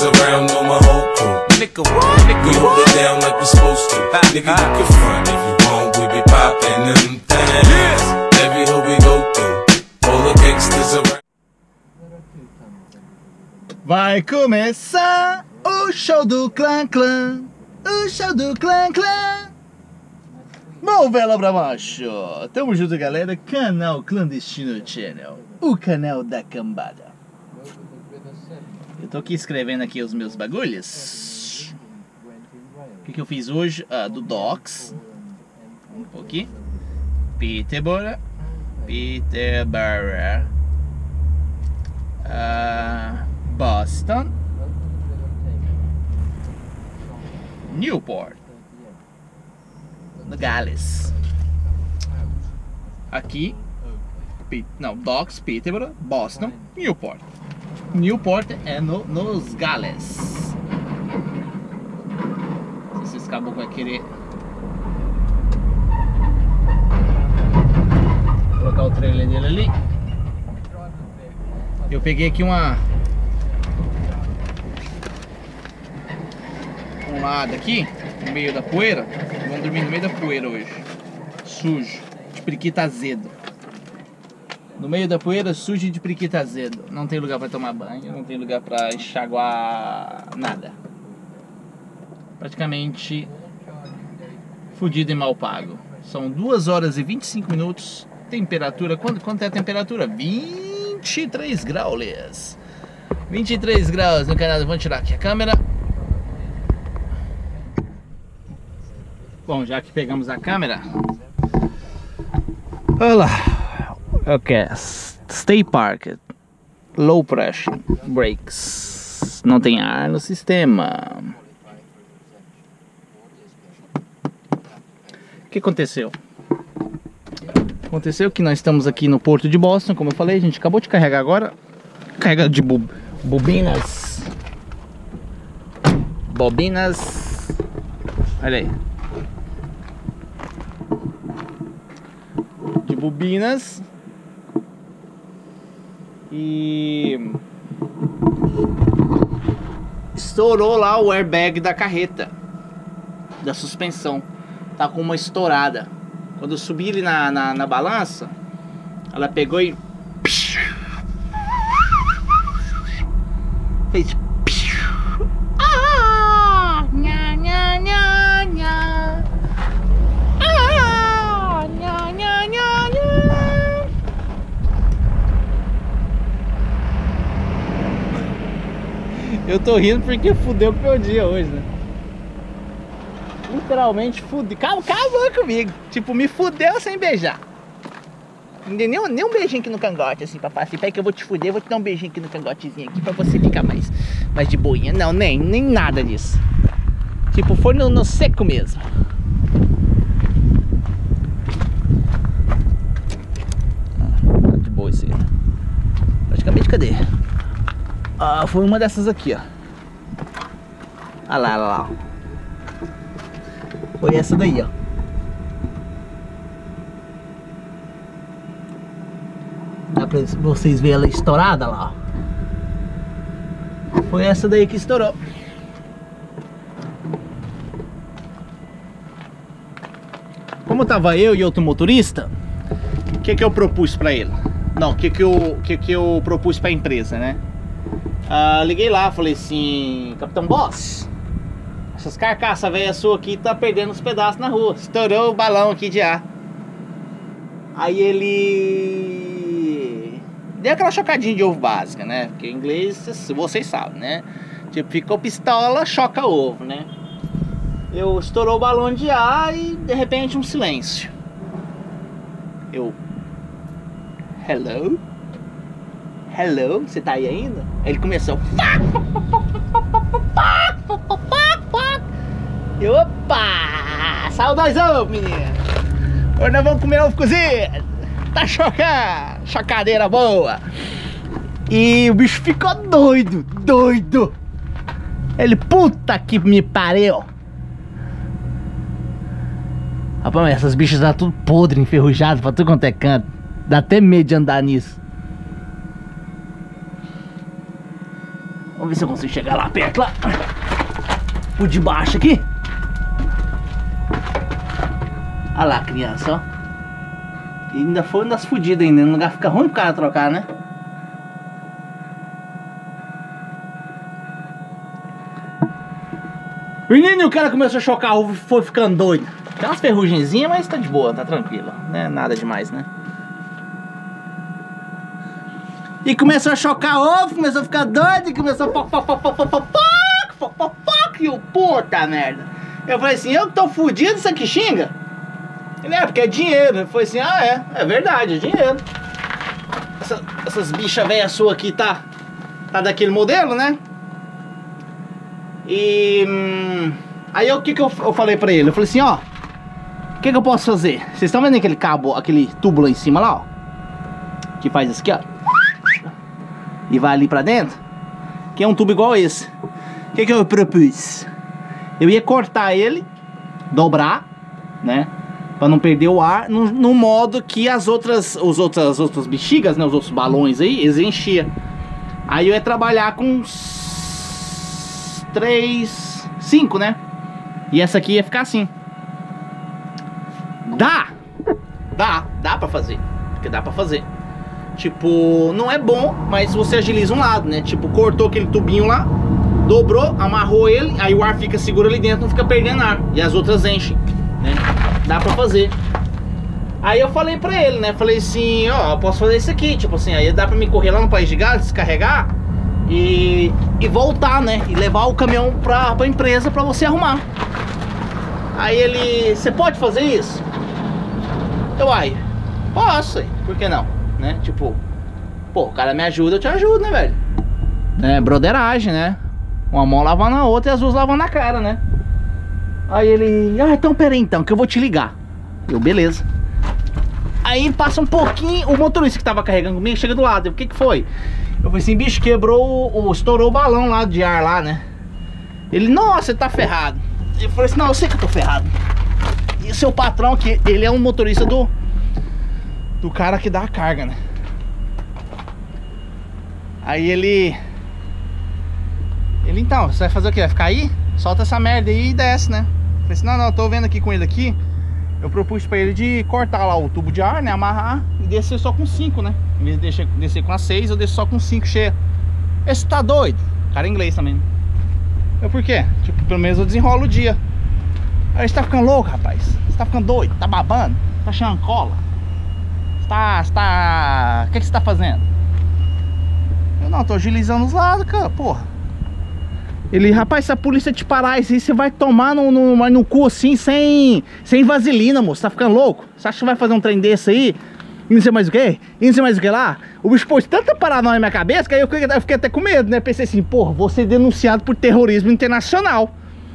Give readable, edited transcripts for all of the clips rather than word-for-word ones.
gangsters around, know my whole crew. Nigga, we hold it down like we supposed to. Nigga, you can front if you want, we be poppin' them things. Every hoe we go through, all the gangsters around. Vai começar o show do Clã Clã, o show do Clã Clã. Bom, vela pra baixo. Tamo junto, galera. Canal Clandestino Channel, o canal da cambada. Eu tô aqui escrevendo aqui os meus bagulhos. O que eu fiz hoje? Do Docs. Um pouquinho. Peterborough. Boston. Newport. No Gales. Aqui. Não, Docks, Peterborough, Boston, Newport. Newport é nos Gales. Não sei se esse caboclo vai querer colocar o trailer dele ali. Eu peguei aqui um lado aqui, no meio da poeira. Vamos dormir no meio da poeira hoje. Sujo, de periquita azedo. No meio da poeira, sujo de periquita azedo. Não tem lugar pra tomar banho, não tem lugar pra enxaguar nada. Praticamente fudido e mal pago. São 2 horas e 25 minutos. Temperatura, quanto é a temperatura? 23 graus. 23 graus no canal. Vamos tirar aqui a câmera. Bom, já que pegamos a câmera, olha lá. Ok, stay parked, low pressure brakes, não tem ar no sistema. O que aconteceu? Aconteceu que nós estamos aqui no Porto de Boston, como eu falei, a gente acabou de carregar agora. Carrega de bobinas. Olha aí. De bobinas. E estourou lá o airbag da carreta, da suspensão. Tá com uma estourada. Quando eu subi ali na balança, ela pegou e fez nha, nha, nha, nha. Nha, nha, nha, nha. Eu tô rindo porque fudeu com o meu dia hoje, né? Literalmente fudeu. Acabou comigo. Tipo, me fudeu sem beijar. Nem um beijinho aqui no cangote, assim, papai. Assim, peraí que eu vou te fuder, vou te dar um beijinho aqui no cangotezinho aqui pra você ficar mais de boinha. Não, nem nada disso. Tipo, foi no seco mesmo. Tá de boa isso aí. Praticamente, cadê? Foi uma dessas aqui, ó. Olha lá, ó. Foi essa daí, ó. Dá pra vocês verem ela estourada lá, ó. Foi essa daí que estourou. Como tava eu e outro motorista, o que eu propus pra ele? Não, o que eu propus pra empresa, né? Liguei lá, falei assim: Capitão Boss, essas carcaças velhas suas aqui tá perdendo os pedaços na rua. Estourou o balão aqui de ar. Aí ele deu aquela chocadinha de ovo básica, né? Porque em inglês vocês sabem, né? Tipo, ficou pistola, choca ovo, né? Estourou o balão de ar e de repente um silêncio. Hello? Hello? Você tá aí ainda? Aí ele começou. Opa! Saudosão, menino! Hoje nós vamos comer ovo cozido! Tá chocando! Chocadeira boa! E o bicho ficou doido! Ele, puta que me pariu! Rapaz, essas bichas tá tudo podre, enferrujado pra tudo quanto é canto. Dá até medo de andar nisso. Vamos ver se eu consigo chegar lá perto, lá. Por debaixo aqui. Olha lá, criança, ó. E ainda foi das fodidas ainda. No lugar fica ruim pro cara trocar, né? Menino, o cara começou a chocar ovo e foi ficando doido. Tem umas ferrugenzinhas, mas tá de boa, tá tranquilo. Não é nada demais, né? E começou a chocar ovo, começou a ficar doido e começou a e o puta merda. Eu falei assim, eu que tô fudido, isso aqui xinga? Ele porque é dinheiro. Eu falei assim, é verdade, é dinheiro. Essas bichas velhas suas aqui tá daquele modelo, né? E aí o que eu falei pra ele? Eu falei assim, ó, o que eu posso fazer? Vocês estão vendo aquele cabo, aquele tubo lá em cima lá, ó, que faz isso aqui, ó, e vai ali pra dentro, que é um tubo igual esse. O que eu propus? Eu ia cortar ele, dobrar, né, pra não perder o ar, no modo que as outras bexigas, né, os outros balões aí, eles enchiam. Aí eu ia trabalhar com 3, 5, né? E essa aqui ia ficar assim. Dá pra fazer. Porque dá pra fazer. Tipo, não é bom, mas você agiliza um lado, né? Tipo, cortou aquele tubinho lá, dobrou, amarrou ele, aí o ar fica seguro ali dentro, não fica perdendo ar. E as outras enchem, né? Dá pra fazer. Aí eu falei pra ele, né? Falei assim, ó, eu posso fazer isso aqui. Tipo assim, aí dá pra me correr lá no País de Gales, descarregar e voltar, né? E levar o caminhão pra empresa pra você arrumar. Aí ele, você pode fazer isso? Eu, posso, por que não? Né? Tipo, pô, o cara me ajuda, eu te ajudo, né, velho? É, broderagem, né? Uma mão lavando a outra e as duas lavando a cara, né? Aí ele, então pera aí então, que eu vou te ligar. Eu, beleza. Aí passa um pouquinho, o motorista que tava carregando comigo chega do lado. O que foi? Eu falei assim, bicho, estourou o balão lá de ar lá, né? Ele, nossa, você tá ferrado. Eu falei assim, não, eu sei que eu tô ferrado. E o seu patrão, que ele é um motorista do cara que dá a carga, né? Aí ele, então, você vai fazer o quê? Vai ficar aí? Solta essa merda aí e desce, né? Eu falei assim, não, eu tô vendo aqui com ele aqui. Eu propus pra ele de cortar lá o tubo de ar, né? Amarrar e descer só com 5, né? Em vez de descer com as 6, eu desço só com 5 cheia. Esse tá doido? O cara é inglês também, né? Eu, por quê? Tipo, pelo menos eu desenrolo o dia. Aí você tá ficando louco, rapaz. Você tá ficando doido, tá babando, tá achando cola. Você tá... O que você tá fazendo? Eu não, tô agilizando os lados, cara, porra. Ele, rapaz, se a polícia te parar aí, você vai tomar no cu assim, sem vaselina, moço. Tá ficando louco? Você acha que vai fazer um trem desse aí? E não sei mais o que? E não sei mais o que lá? O bicho pôs tanta paranoia na minha cabeça que aí eu fiquei até com medo, né? Pensei assim, porra, vou ser denunciado por terrorismo internacional.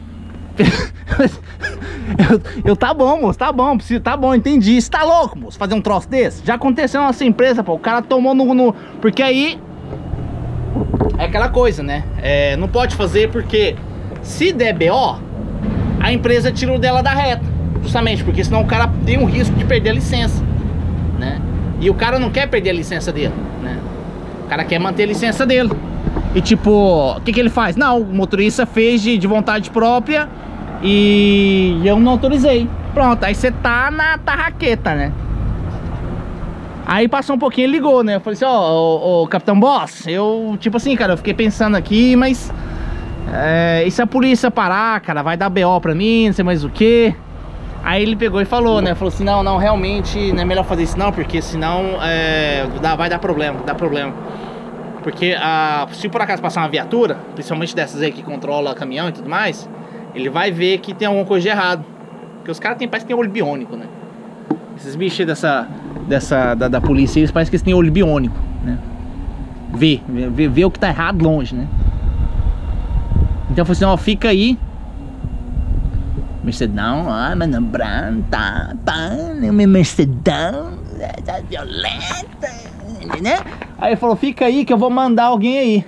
eu tá bom, moço, tá bom, tá bom, entendi. Você tá louco, moço, fazer um troço desse? Já aconteceu na nossa empresa, pô. O cara tomou porque aí... É aquela coisa, né? Não pode fazer porque se der BO, a empresa tira o dela da reta. Justamente porque senão o cara tem um risco de perder a licença, né? E o cara não quer perder a licença dele, né? O cara quer manter a licença dele. E tipo, o que ele faz? Não, o motorista fez de vontade própria e eu não autorizei. Pronto, aí você tá na tarraqueta, né? Aí passou um pouquinho, ele ligou, né? Eu falei assim, ó, Capitão Boss, eu, tipo assim, cara, eu fiquei pensando aqui, mas... e se a polícia parar, cara, vai dar BO pra mim, não sei mais o que. Aí ele pegou e falou, né? Falou assim, não, realmente não é melhor fazer isso não, porque senão vai dar problema, Porque se por acaso passar uma viatura, principalmente dessas aí que controla caminhão e tudo mais, ele vai ver que tem alguma coisa de errado. Porque os caras parece que tem olho biônico, né? Esses bichos da polícia, eles parecem que eles têm olho biônico, né? Vê o que tá errado longe, né? Então eu falei assim, ó, fica aí. Mercedão, mano, branca, meu Mercedão, tá violenta, né? Aí ele falou, fica aí que eu vou mandar alguém aí.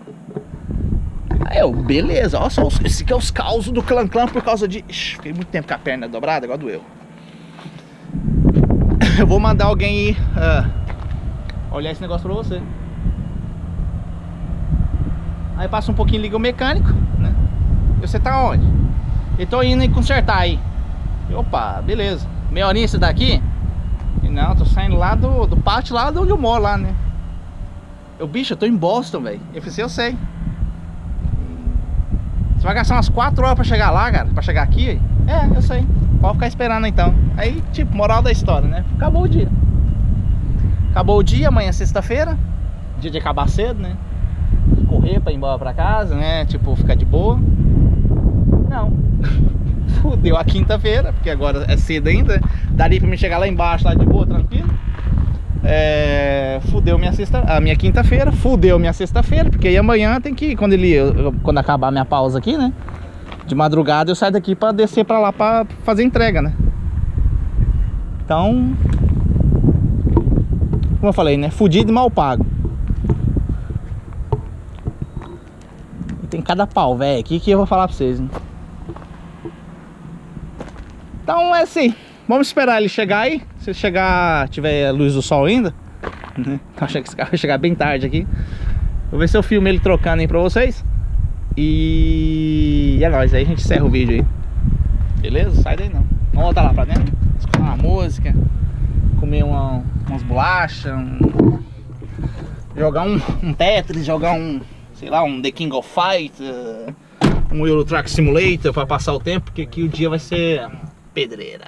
Aí eu, beleza, ó, só esse aqui é os causos do clã por causa de... Ixi, fiquei muito tempo com a perna dobrada, agora doeu. Eu vou mandar alguém ir olhar esse negócio pra você. Aí passa um pouquinho, liga o mecânico, né? E você tá onde? Eu tô indo consertar aí. Opa, beleza. Meia horinha você daqui? E não, tô saindo lá do pátio, lá de onde eu moro, lá, né? Bicho, eu tô em Boston, velho. Eu falei assim, eu sei. Você vai gastar umas 4 horas pra chegar lá, cara? Pra chegar aqui? É, eu sei. Pode ficar esperando então. Aí, tipo, moral da história, né? Acabou o dia. Acabou o dia, amanhã é sexta-feira. Dia de acabar cedo, né? Correr pra ir embora pra casa, né? Tipo, ficar de boa. Não. Fudeu a quinta-feira, porque agora é cedo ainda. Daria pra me chegar lá embaixo, lá de boa, tranquilo. Fudeu a minha quinta-feira. Fudeu minha sexta-feira, porque aí amanhã tem que, quando acabar a minha pausa aqui, né? De madrugada eu saio daqui pra descer pra lá pra fazer entrega, né? Então, como eu falei, né? Fudido e mal pago. E tem cada pau, velho, aqui que eu vou falar pra vocês, né? Então é assim, vamos esperar ele chegar aí. Se chegar, tiver luz do sol ainda, né? Acho que esse carro vai chegar bem tarde aqui. Vou ver se eu filmo ele trocando aí pra vocês. E é nóis, aí a gente encerra o vídeo aí. Beleza? Sai daí não. Vamos voltar lá pra dentro, escutar uma música, comer umas bolachas, jogar um Tetris, jogar sei lá, um The King of Fight, um Euro Truck Simulator pra passar o tempo, porque aqui o dia vai ser pedreira.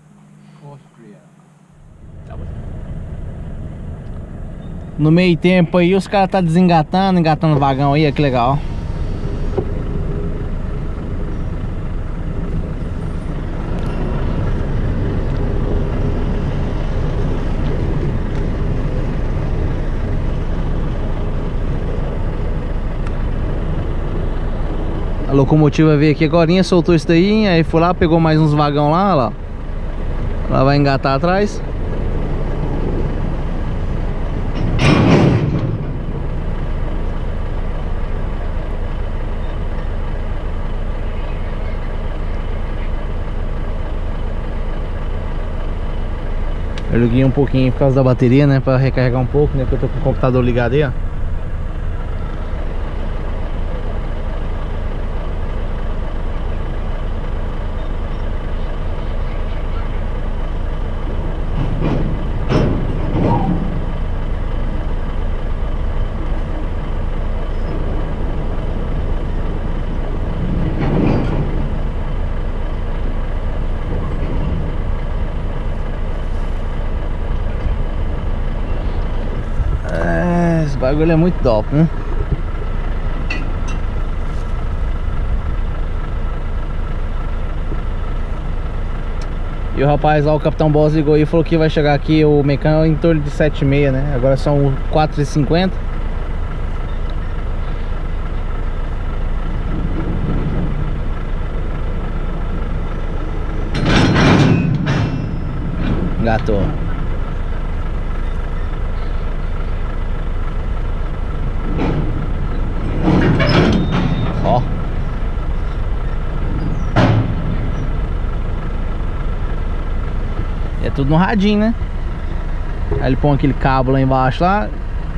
No meio tempo aí os caras tá desengatando, engatando o vagão aí, que legal. A locomotiva veio aqui agora, soltou isso daí, aí foi lá, pegou mais uns vagão lá. Ela vai engatar atrás. Eu liguei um pouquinho por causa da bateria, né? Pra recarregar um pouco, né? Porque eu tô com o computador ligado aí, ó. Esse bagulho é muito top, né? E o rapaz lá, o Capitão Boss, ligou aí e falou que vai chegar aqui o mecânico em torno de 7h30, né? Agora são 4h50. Gato. Ó. É tudo no radinho, né? Aí ele põe aquele cabo lá embaixo lá.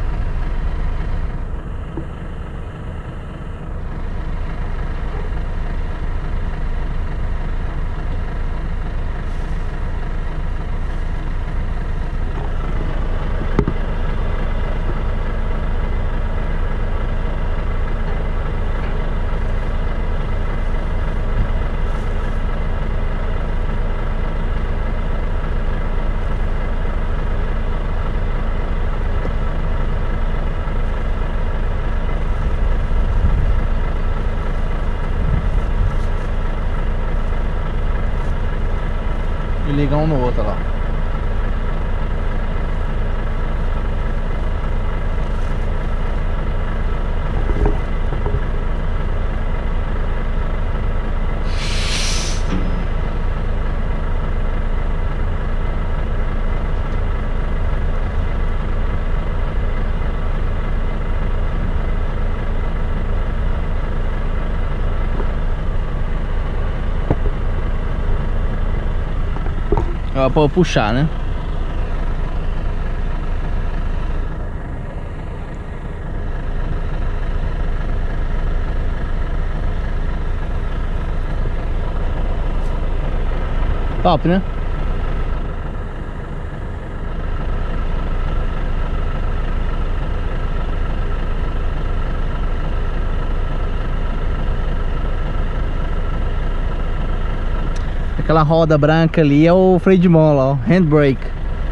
E liga um no outro lá. Pra puxar, né? Top, né? Aquela roda branca ali é o freio de mão lá, ó, handbrake.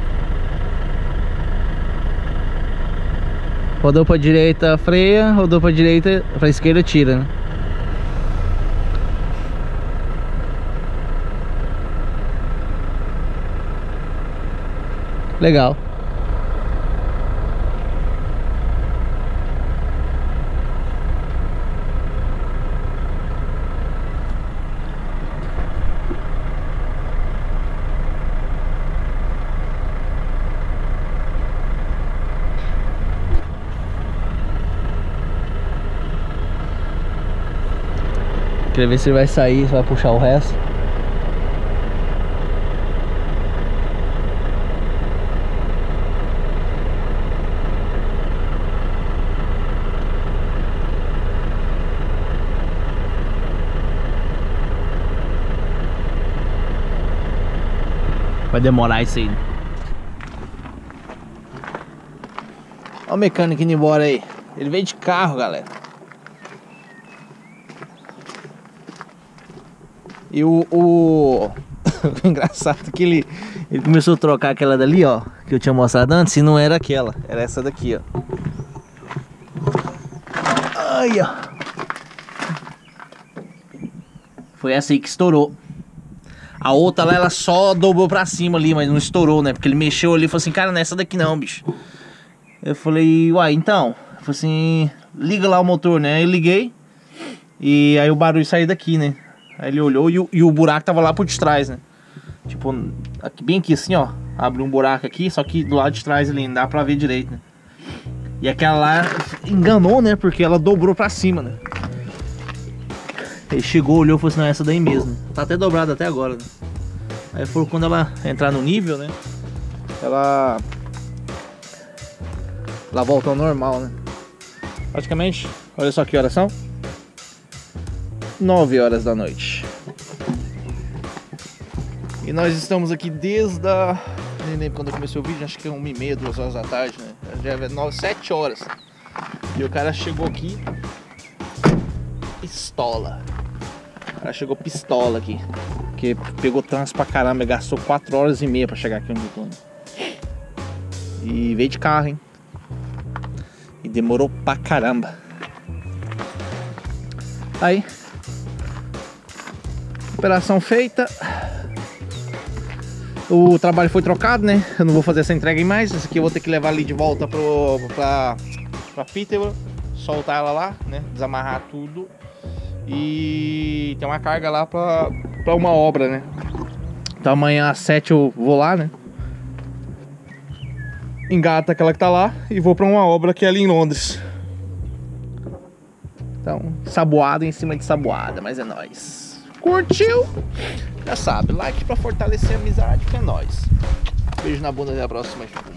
Rodou pra direita, freia, rodou pra direita, pra esquerda, tira, né? Legal. Queria ver se ele vai sair, se vai puxar o resto. Vai demorar isso aí. Olha o mecânico indo embora aí. Ele veio de carro, galera. E o engraçado é que ele começou a trocar aquela dali, ó, que eu tinha mostrado antes, e não era aquela, era essa daqui, ó. Ai, ó. Foi essa aí que estourou. A outra lá, ela só dobrou pra cima ali, mas não estourou, né? Porque ele mexeu ali e falou assim, cara, não é essa daqui não, bicho. Eu falei, uai, então. Eu falei assim, liga lá o motor, né? Aí eu liguei. E aí o barulho saiu daqui, né? Aí ele olhou e o buraco tava lá por detrás, né? Tipo, aqui, bem aqui assim, ó. Abre um buraco aqui, só que do lado de trás ali, não dá pra ver direito, né? E aquela lá enganou, né? Porque ela dobrou pra cima, né? Ele chegou, olhou e falou assim, não, essa daí mesmo. Tá até dobrada até agora, né? Aí falou, quando ela entrar no nível, né? Ela volta ao normal, né? Praticamente, olha só que horas são. 9 horas da noite. E nós estamos aqui desde a... Nem lembro quando eu comecei o vídeo, acho que é 1h30, 2 horas da tarde, né? Já é 7 horas. E o cara chegou aqui... Pistola. O cara chegou pistola aqui. Porque pegou trânsito pra caramba, gastou 4 horas e meia pra chegar aqui onde eu tô, né? E veio de carro, hein? E demorou pra caramba. Aí... Operação feita. O trabalho foi trocado, né? Eu não vou fazer essa entrega em mais. Esse aqui eu vou ter que levar ali de volta pra Peterborough. Soltar ela lá, né? Desamarrar tudo. E tem uma carga lá pra uma obra, né? Então amanhã às 7 eu vou lá, né? Engata aquela que tá lá e vou pra uma obra que é ali em Londres. Então, saboada em cima de saboada, mas é nóis. Curtiu? Já sabe, like pra fortalecer a amizade, que é nóis. Beijo na bunda, até a próxima.